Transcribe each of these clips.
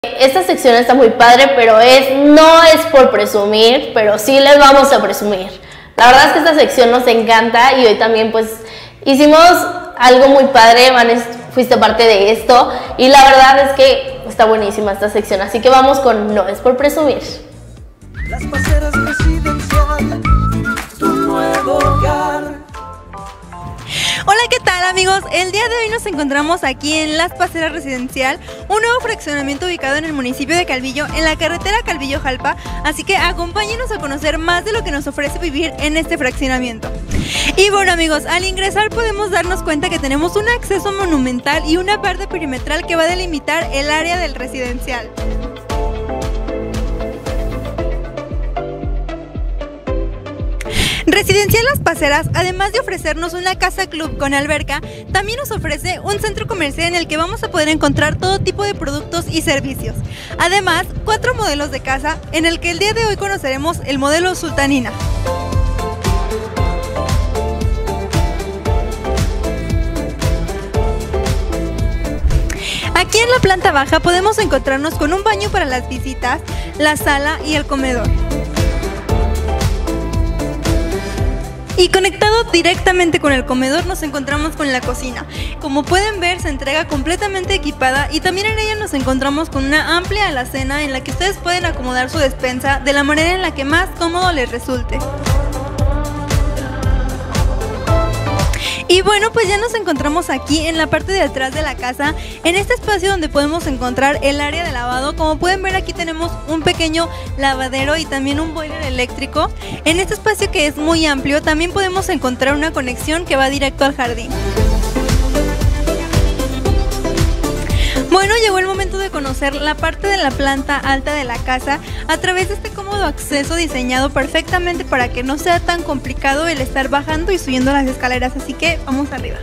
Esta sección está muy padre, pero no es por presumir, pero sí les vamos a presumir. La verdad es que esta sección nos encanta y hoy también pues hicimos algo muy padre. Vanes, fuiste parte de esto y la verdad es que está buenísima esta sección, así que vamos con No es por presumir. Las Paseras Residencial, tu nuevo hogar. Hola, ¿qué tal, amigos? El día de hoy nos encontramos aquí en Las Paseras Residencial, un nuevo fraccionamiento ubicado en el municipio de Calvillo, en la carretera Calvillo-Jalpa, así que acompáñenos a conocer más de lo que nos ofrece vivir en este fraccionamiento. Y bueno, amigos, al ingresar podemos darnos cuenta que tenemos un acceso monumental y una parte perimetral que va a delimitar el área del residencial. Residencial Las Paseras, además de ofrecernos una casa club con alberca, también nos ofrece un centro comercial en el que vamos a poder encontrar todo tipo de productos y servicios. Además, 4 modelos de casa, en el que el día de hoy conoceremos el modelo Sultanina. Aquí en la planta baja podemos encontrarnos con un baño para las visitas, la sala y el comedor. Y conectado directamente con el comedor nos encontramos con la cocina. Como pueden ver, se entrega completamente equipada y también en ella nos encontramos con una amplia alacena en la que ustedes pueden acomodar su despensa de la manera en la que más cómodo les resulte. Y bueno, pues ya nos encontramos aquí en la parte de atrás de la casa, en este espacio donde podemos encontrar el área de lavado. Como pueden ver, aquí tenemos un pequeño lavadero y también un boiler eléctrico. En este espacio, que es muy amplio, también podemos encontrar una conexión que va directo al jardín. Bueno, llegó el momento de conocer la parte de la planta alta de la casa a través de este cómodo acceso diseñado perfectamente para que no sea tan complicado el estar bajando y subiendo las escaleras, así que vamos arriba.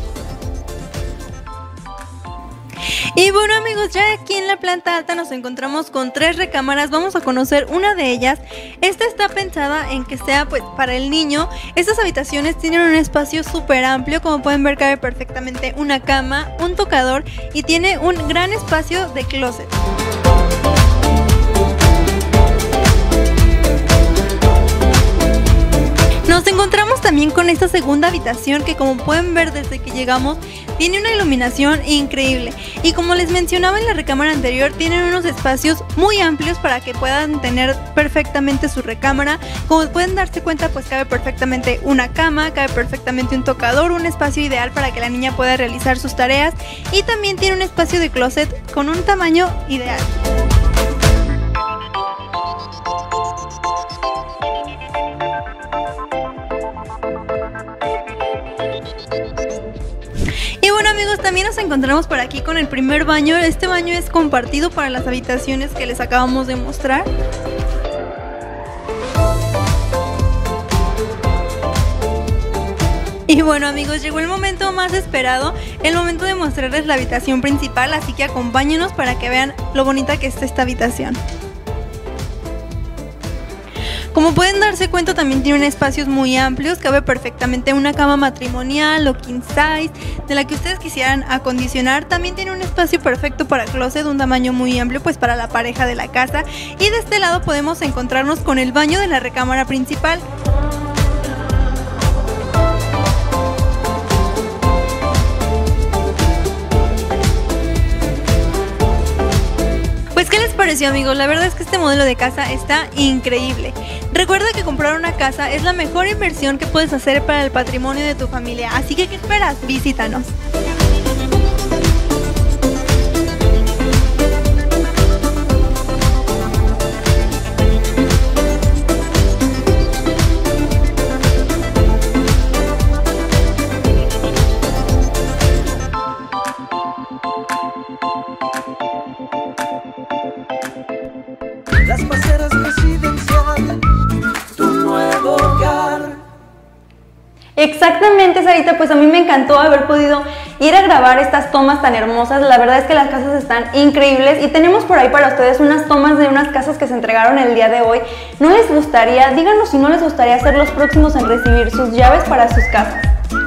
Y bueno, amigos, ya aquí en la planta alta nos encontramos con 3 recámaras. Vamos a conocer una de ellas. Esta está pensada en que sea pues para el niño. Estas habitaciones tienen un espacio súper amplio. Como pueden ver, cabe perfectamente una cama, un tocador y tiene un gran espacio de closet. Nos encontramos también con esta segunda habitación que, como pueden ver desde que llegamos, tiene una iluminación increíble. Y como les mencionaba en la recámara anterior, tienen unos espacios muy amplios para que puedan tener perfectamente su recámara. Como pueden darse cuenta, pues cabe perfectamente una cama, cabe perfectamente un tocador, un espacio ideal para que la niña pueda realizar sus tareas. Y también tiene un espacio de closet con un tamaño ideal. Y bueno, amigos, también nos encontramos por aquí con el primer baño. Este baño es compartido para las habitaciones que les acabamos de mostrar. Y bueno, amigos, llegó el momento más esperado, el momento de mostrarles la habitación principal, así que acompáñenos para que vean lo bonita que está esta habitación. Como pueden darse cuenta, también tiene espacios muy amplios, cabe perfectamente una cama matrimonial o king size, de la que ustedes quisieran acondicionar. También tiene un espacio perfecto para closet, un tamaño muy amplio pues para la pareja de la casa. Y de este lado podemos encontrarnos con el baño de la recámara principal. Pues, ¿qué les pareció, amigos? La verdad es que este modelo de casa está increíble. Recuerda que comprar una casa es la mejor inversión que puedes hacer para el patrimonio de tu familia, así que ¿qué esperas? Visítanos. Las Paseras Residencial, tu nuevo hogar. Exactamente, Sarita, pues a mí me encantó haber podido ir a grabar estas tomas tan hermosas. La verdad es que las casas están increíbles y tenemos por ahí para ustedes unas tomas de unas casas que se entregaron el día de hoy. ¿No les gustaría? Díganos si no les gustaría ser los próximos en recibir sus llaves para sus casas.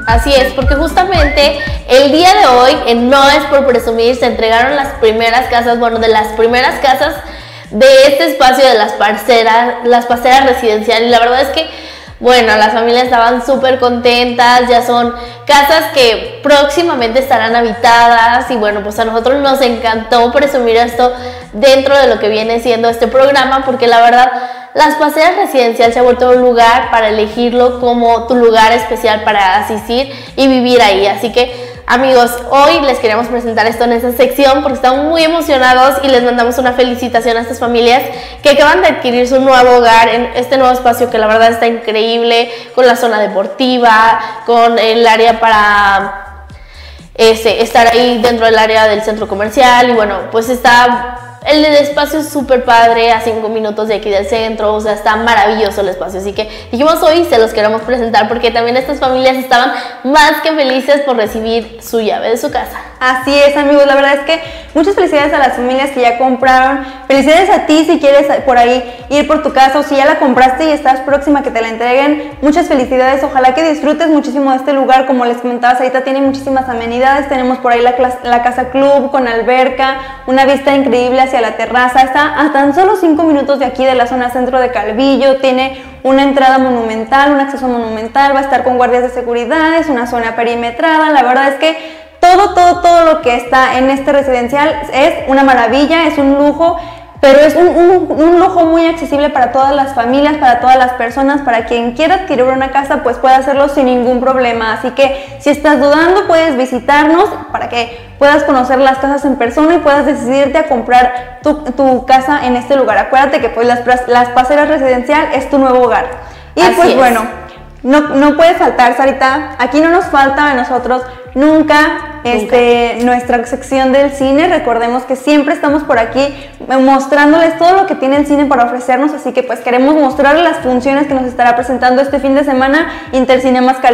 Así es, porque justamente el día de hoy, en No es por presumir, se entregaron las primeras casas, bueno, de las primeras casas de este espacio de las parceras residenciales. Y la verdad es que, bueno, las familias estaban súper contentas, ya son casas que próximamente estarán habitadas y bueno, pues a nosotros nos encantó presumir esto dentro de lo que viene siendo este programa, porque la verdad, las parceras residenciales se ha vuelto un lugar para elegirlo como tu lugar especial para asistir y vivir ahí. Así que, amigos, hoy les queremos presentar esto en esta sección porque estamos muy emocionados y les mandamos una felicitación a estas familias que acaban de adquirir su nuevo hogar en este nuevo espacio que la verdad está increíble, con la zona deportiva, con el área para estar ahí dentro del área del centro comercial y bueno, pues está... El espacio es súper padre, a 5 minutos de aquí del centro, o sea, está maravilloso el espacio. Así que dijimos hoy se los queremos presentar porque también estas familias estaban más que felices por recibir su llave de su casa. Así es, amigos, la verdad es que muchas felicidades a las familias que ya compraron. Felicidades a ti si quieres por ahí ir por tu casa o si ya la compraste y estás próxima a que te la entreguen. Muchas felicidades, ojalá que disfrutes muchísimo de este lugar. Como les comentabas, ahorita tiene muchísimas amenidades. Tenemos por ahí la casa club con alberca, una vista increíble hacia la terraza. Está a tan solo 5 minutos de aquí de la zona centro de Calvillo. Tiene una entrada monumental, un acceso monumental, va a estar con guardias de seguridad, es una zona perimetrada. La verdad es que todo lo que está en este residencial es una maravilla, es un lujo, pero es un lujo muy accesible para todas las familias, para todas las personas, para quien quiera adquirir una casa, pues puede hacerlo sin ningún problema. Así que si estás dudando, puedes visitarnos para que puedas conocer las casas en persona y puedas decidirte a comprar tu casa en este lugar. Acuérdate que pues las parceras residencial es tu nuevo hogar. Y así pues es. Bueno, no puede faltar, Sarita, aquí no nos falta a nosotros nunca nuestra sección del cine. Recordemos que siempre estamos por aquí mostrándoles todo lo que tiene el cine para ofrecernos, así que pues queremos mostrarles las funciones que nos estará presentando este fin de semana Intercinemas Calvillo.